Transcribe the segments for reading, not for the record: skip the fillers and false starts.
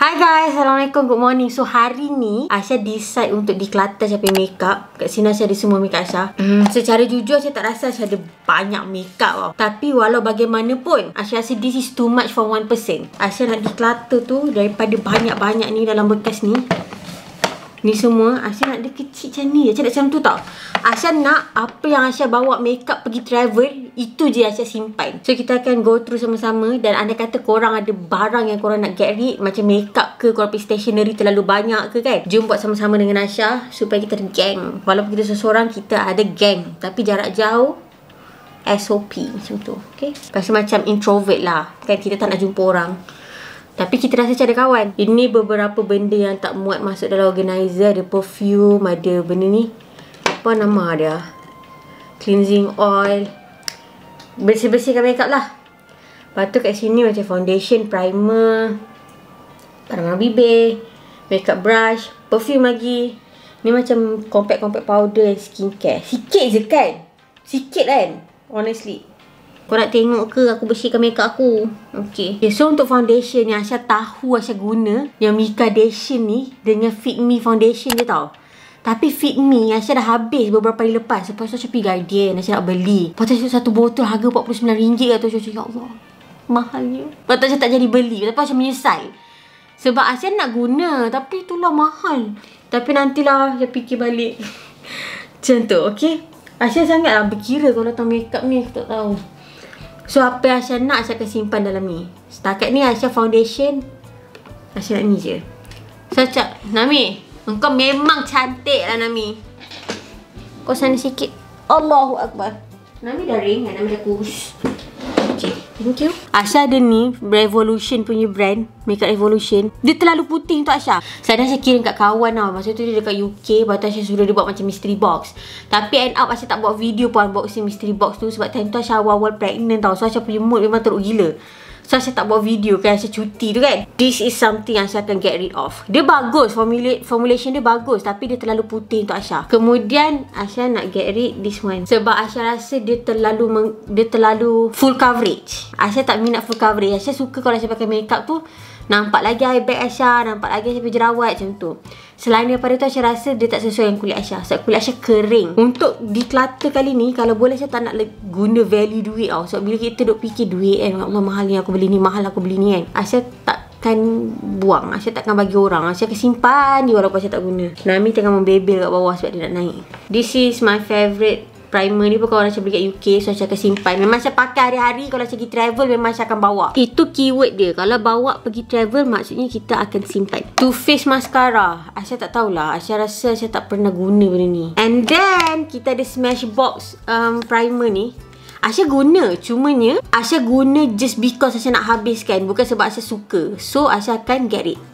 Hi guys, Assalamualaikum, good morning. So hari ni Aisyah decide untuk declutter Aisyah punya makeup. Kat sini Aisyah ada semua makeup Aisyah. Secara jujur Aisyah tak rasa Aisyah ada banyak makeup tau. Tapi walau bagaimanapun Aisyah rasa this is too much for one person. Aisyah nak declutter tu daripada banyak-banyak ni dalam bekas ni. Ni semua Aisyah nak dia kecil macam ni. Aisyah nak macam tu tau. Aisyah nak apa yang Aisyah bawa makeup pergi travel, itu je Aisyah simpan. So kita akan go through sama-sama. Dan anda kata korang ada barang yang korang nak get rid, macam makeup ke, korang pergi stationery terlalu banyak ke kan, jom buat sama-sama dengan Aisyah supaya kita ada gang. Walaupun kita seseorang, kita ada gang, tapi jarak jauh SOP macam tu. Okay, rasa macam introvert lah kan, kita tak nak jumpa orang, tapi kita rasa macam ada kawan. Ini beberapa benda yang tak muat masuk dalam organizer. Ada perfume, ada benda ni, apa nama dia, cleansing oil, bersih-bersihkan makeup lah. Lepas tu kat sini macam foundation, primer, penamal bibir, makeup brush, perfume lagi. Ni macam compact powder and skincare. Sikit je kan? Sikit kan? Honestly, kau nak tengok ke aku bersihkan makeup aku? Okay. So untuk foundation ni Aisyah tahu Aisyah guna yang Mika Dation ni dengan Fit Me foundation je tau. Tapi Fit Me Aisyah dah habis beberapa hari lepas. Lepas tu Aisyah pergi Guardian, Aisyah nak beli. Lepas tu satu botol harga RM49 atau Aisyah ya Allah, mahalnya. Lepas tu Aisyah tak jadi beli. Lepas Aisyah menyesal sebab Aisyah nak guna, tapi itulah mahal. Tapi nantilah Aisyah fikir balik. Macam tu, okay. Aisyah sangatlah berkira kalau datang makeup ni, aku tak tahu. So apa yang Aisyah nak, Aisyah akan simpan dalam ni. Setakat ni Aisyah foundation, Aisyah nak ni je. So cak, Nami, engkau memang cantik lah Nami. Kau sana sikit. Allahu Akbar. Nami dah ring kan, Nami dah kurus. Okay, thank you. Aisyah ada ni Revolution punya brand, Makeup Revolution. Dia terlalu putih untuk Aisyah. Saya dah kirim kat kawan tau. Masa tu dia dekat UK. Lepas tu Aisyah suruh dia buat macam mystery box. Tapi end up Aisyah tak buat video pun unboxing mystery box tu. Sebab time tu Aisyah awal-awal pregnant tau. So Aisyah punya mood memang teruk gila. So Aisyah tak buat video kan, Aisyah cuti tu kan. This is something Aisyah akan get rid of. Dia bagus, formulation dia bagus, tapi dia terlalu putih untuk Aisyah. Kemudian Aisyah nak get rid this one. Sebab Aisyah rasa dia terlalu full coverage. Aisyah tak minat full coverage. Aisyah suka kalau Aisyah pakai makeup tu nampak lagi eye bag Aisyah, nampak lagi Aisyah punya jerawat macam tu. Selain daripada tu Aisyah rasa dia tak sesuai dengan kulit Aisyah. Sebab kulit Aisyah kering. Untuk declutter kali ni, kalau boleh Aisyah tak nak guna value duit tau. Sebab bila kita duk fikir duit kan, Allah mahal ni aku beli ni, mahal aku beli ni kan, Aisyah takkan buang, Aisyah takkan bagi orang. Aisyah akan simpan ni walaupun Aisyah tak guna. Nami tengah membebel kat bawah sebab dia nak naik. This is my favourite primer ni pun kawan Aisyah beli kat UK. So Aisyah akan simpan. Memang Aisyah pakai hari-hari. Kalau Aisyah pergi travel memang Aisyah akan bawa. Itu keyword dia. Kalau bawa pergi travel maksudnya kita akan simpan. Too Faced mascara, Aisyah tak tahulah. Aisyah rasa Aisyah tak pernah guna benda ni. And then kita ada Smashbox primer ni. Aisyah guna, cumanya Aisyah guna just because Aisyah nak habiskan, bukan sebab Aisyah suka. So Aisyah akan get rid.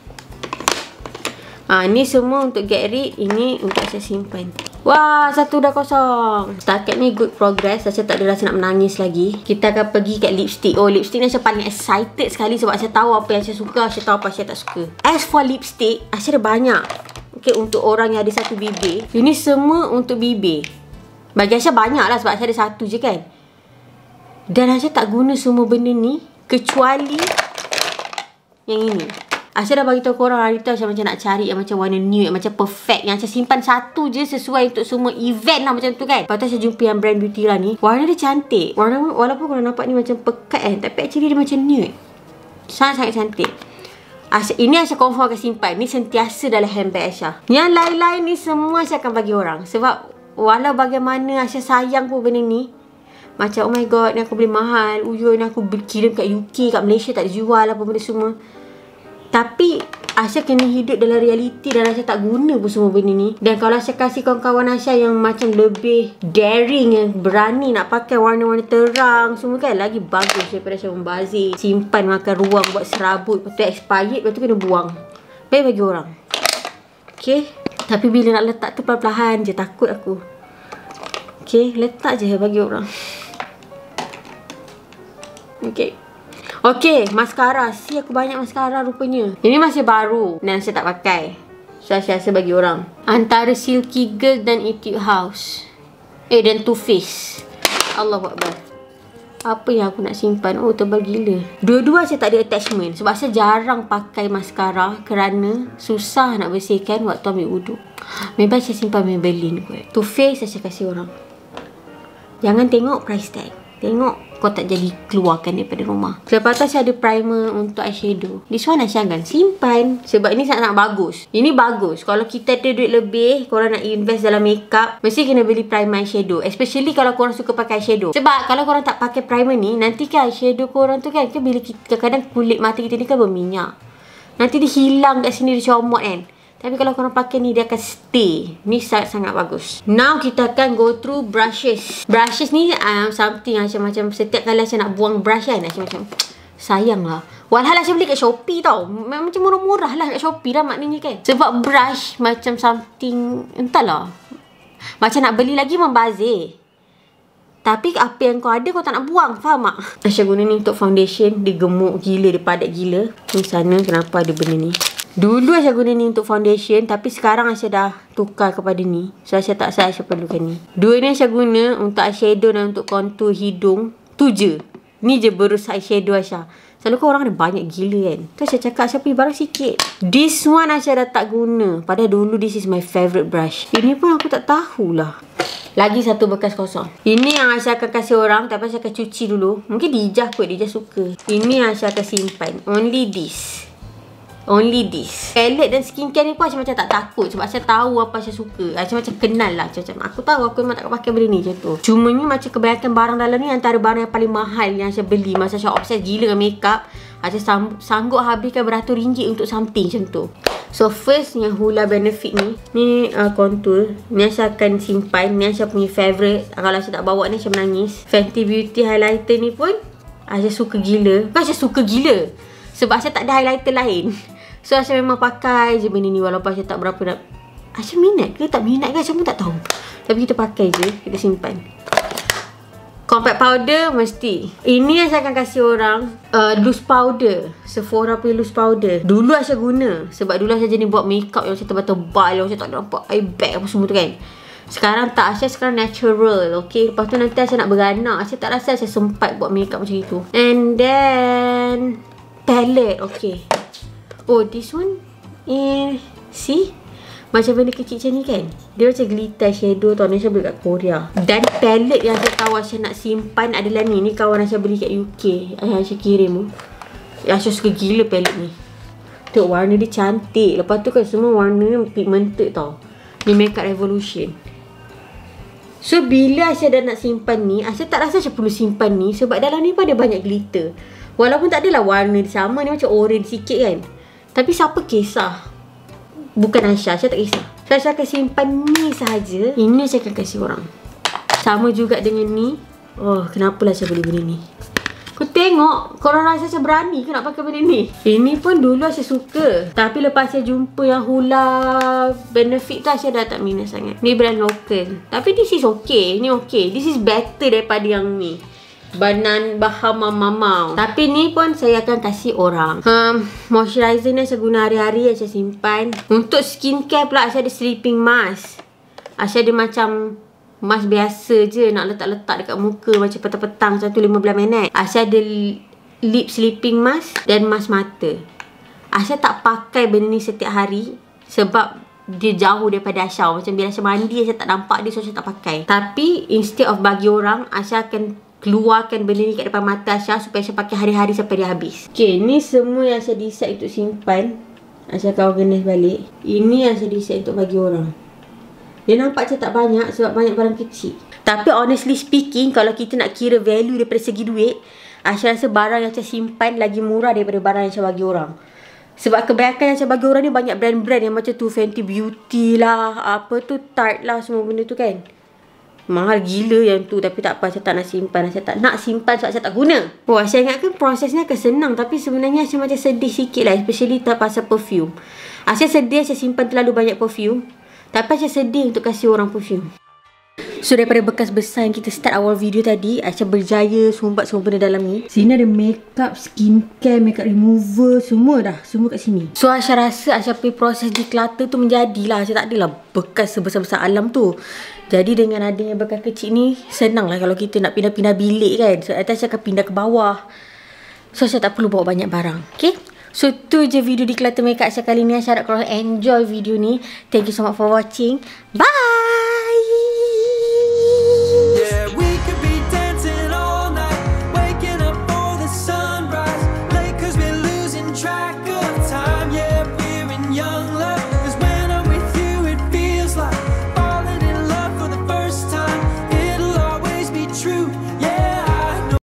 Ni semua untuk get rid. Ini untuk Aisyah simpan. Wah, satu dah kosong. Setakat ni good progress. Aisyah tak ada rasa nak menangis lagi. Kita akan pergi kat lipstick. Oh, lipstick ni Aisyah paling excited sekali sebab Aisyah tahu apa yang Aisyah suka, Aisyah tahu apa Aisyah tak suka. As for lipstick, Aisyah ada banyak. Okay, untuk orang yang ada satu bibir. Ini semua untuk bibir. Bagi Aisyah banyak lah sebab Aisyah ada satu je kan. Dan Aisyah tak guna semua benda ni kecuali yang ini. Aisyah dah bagi tahu korang hari tu macam nak cari yang macam warna nude, yang macam perfect, yang Aisyah simpan satu je sesuai untuk semua event lah macam tu kan. Lepas tu Aisyah jumpa yang brand Beauty lah ni. Warna dia cantik. Walaupun korang nampak ni macam pekat kan, tapi actually dia macam nude. Sangat-sangat cantik. Ini Aisyah confirm akan simpan. Ni sentiasa dalam handbag Aisyah. Yang lain-lain ni semua Aisyah akan bagi orang. Sebab walau bagaimana Aisyah sayang pun benda ni. Macam oh my god, ni aku beli mahal. Uyuh, ni aku kirim kat UK, kat Malaysia tak dijual apa benda semua. Tapi Aisyah kena hidup dalam realiti dan Aisyah tak guna pun semua benda ni. Dan kalau Aisyah kasih kawan-kawan Aisyah yang macam lebih daring, yang berani nak pakai warna-warna terang semua kan, lagi bagus daripada Aisyah membazir, simpan makan ruang, buat serabut, lepas tu expired, lepas tu kena buang. Baik bagi orang. Okay. Tapi bila nak letak tu perlahan-lahan je, takut aku. Okay, letak je bagi orang. Okay. Okay, mascara. Aku banyak mascara rupanya. Ini masih baru dan saya tak pakai. So saya rasa bagi orang. Antara Silky Girl dan Etude House. Dan Too Faced. Allahu Akbar. Apa yang aku nak simpan? Oh, tebal gila. Dua-dua saya tak ada attachment. Sebab saya jarang pakai mascara kerana susah nak bersihkan waktu ambil wuduk. Memang saya simpan Maybelline kot. Too Faced saya kasih orang. Jangan tengok price tag. Tengok kau tak jadi keluarkan daripada rumah. Lepas tu saya ada primer untuk eyeshadow. This one Aisyah kan simpan. Sebab ini sangat bagus. Ini bagus. Kalau kita ada duit lebih, korang nak invest dalam makeup, mesti kena beli primer eyeshadow. Especially kalau korang suka pakai eyeshadow. Sebab kalau korang tak pakai primer ni, nanti kan eyeshadow korang tu kan bila kadang-kadang kulit mata kita ni kan berminyak. Nanti dia hilang kat sini, dia comot kan. Tapi kalau korang pakai ni, dia akan stay. Ni sangat-sangat bagus. Now, kita akan go through brushes. Brushes ni something macam setiap kali saya nak buang brush kan, macam sayang lah. Walhal saya beli kat Shopee tau. Macam murah-murah lah kat Shopee lah maknanya kan. Sebab brush macam something, entahlah. Macam nak beli lagi membazir. Tapi apa yang kau ada, kau tak nak buang. Faham tak? Aisyah guna ni untuk foundation. Dia gemuk gila, dia padat gila. Ni sana kenapa ada benda ni. Dulu Aisyah guna ni untuk foundation, tapi sekarang Aisyah dah tukar kepada ni. So Aisyah tak rasa Aisyah perlukan ni. Dua ni Aisyah guna untuk eyeshadow dan untuk contour hidung. Tu je. Ni je berus eyeshadow Aisyah. Selalu kan orang ada banyak gila kan. Tu Aisyah cakap Aisyah punya barang sikit. This one Aisyah dah tak guna. Padahal dulu this is my favourite brush. Ini pun aku tak tahulah. Lagi satu bekas kosong. Ini yang Aisyah akan kasih orang, tapi Aisyah akan cuci dulu. Mungkin Dijah kot, Dijah suka. Ini yang Aisyah akan simpan. Only this. Only this. Palette dan skincare ni pun macam tak takut. Sebab saya tahu apa saya suka. Macam kenal lah. Macam aku tahu aku memang tak pakai benda ni macam tu. Cuma ni macam kebanyakan barang dalam ni antara barang yang paling mahal yang saya beli. Masa saya obses gila dengan makeup. Saya sanggup habiskan beratus ringgit untuk something macam tu. So first yang Hoola Benefit ni. Ni contour. Ni saya akan simpan. Ni saya punya favourite. Kalau saya tak bawa ni saya menangis. Fenty Beauty highlighter ni pun saya suka gila. Bukan saya suka gila. Sebab saya tak ada highlighter lain. So Aisyah memang pakai je benda ni walaupun Aisyah tak berapa nak. Aisyah minat ke tak minat ke Aisyah pun tak tahu. Tapi kita pakai je, kita simpan. Compact powder mesti. Ini Aisyah akan kasih orang loose powder. Sephora punya loose powder. Dulu Aisyah guna. Sebab dulu Aisyah jenis buat makeup yang macam tebal-tebal, yang macam tak ada nampak eye bag apa semua tu kan. Sekarang tak, Aisyah sekarang natural. Okay, lepas tu nanti Aisyah nak beranak, Aisyah tak rasa Aisyah sempat buat makeup macam itu. And then palette, okay. Oh, this one see? Macam benda kecil macam ni kan. Dia macam glitter shadow tau. Aisyah beli kat Korea. Dan palette yang saya tahu Aisyah nak simpan adalah ni. Ni kawan Aisyah beli kat UK. Aisyah kirim tu. Aisyah suka gila palette ni. Tengok warna dia cantik. Lepas tu kan semua warna pigmented tau. Ni Makeup Revolution. So bila Aisyah dah nak simpan ni, Aisyah tak rasa Aisyah perlu simpan ni. Sebab dalam ni pun ada banyak glitter. Walaupun tak adalah warna dia sama. Ni macam orange sikit kan. Tapi siapa kisah? Bukan Aisyah, Aisyah tak kisah. So Aisyah akan simpan ni sahaja. Ini Aisyah akan kasih orang. Sama juga dengan ni. Oh, kenapalah Aisyah beli benda ni? Kau tengok, korang rasa Aisyah berani ke nak pakai benda ni? Ini pun dulu Aisyah suka. Tapi lepas Aisyah jumpa yang Hoola Benefit tu, Aisyah dah tak minat sangat. Ni brand local. Tapi this is okay. Ni okay. This is better daripada yang ni. Bahama Mamau. Tapi ni pun saya akan kasih orang. Moisturizer ni saya guna hari-hari, saya simpan. Untuk skincare pula saya ada sleeping mask. Saya ada macam mask biasa je, nak letak-letak dekat muka macam petang-petang, satu 15 minit. Saya ada lip sleeping mask dan mask mata. Saya tak pakai benda ni setiap hari sebab dia jauh daripada Aisyah. Macam bila Aisyah mandi, Aisyah tak nampak dia, so Aisyah tak pakai. Tapi instead of bagi orang, Aisyah akan keluarkan benda ni kat depan mata Aisyah supaya Aisyah pakai hari-hari sampai dia habis. Okay, ni semua yang Aisyah decide untuk simpan. Aisyah akan organize balik. Ini yang Aisyah decide untuk bagi orang. Dia nampak macam tak banyak sebab banyak barang kecil. Tapi honestly speaking, kalau kita nak kira value daripada segi duit, Aisyah rasa barang yang Aisyah simpan lagi murah daripada barang yang Aisyah bagi orang. Sebab kebanyakan yang Aisyah bagi orang ni banyak brand-brand yang macam tu, Fenty Beauty lah, apa tu, Tarte lah, semua benda tu kan. Mahal gila yang tu. Tapi tak apa, saya tak nak simpan. Saya tak nak simpan sebab saya tak guna. Wah, saya ingatkan prosesnya akan senang. Tapi sebenarnya saya macam sedih sikit lah. Especially pasal perfume. Saya sedih saya simpan terlalu banyak perfume. Tapi saya sedih untuk kasih orang perfume. So daripada bekas besar yang kita start awal video tadi, Aisyah berjaya sumbat semua benda dalam ni. Sini ada makeup, skincare, makeup remover, semua dah. Semua kat sini. So Aisyah rasa Aisyah punya proses declutter tu menjadilah. Aisyah tak adalah bekas sebesar-besar alam tu. Jadi dengan adanya bekas kecil ni, senang lah kalau kita nak pindah-pindah bilik kan. So Aisyah akan pindah ke bawah. So Aisyah tak perlu bawa banyak barang. Okay? So tu je video declutter makeup Aisyah kali ni. Aisyah harap korang enjoy video ni. Thank you so much for watching. Bye!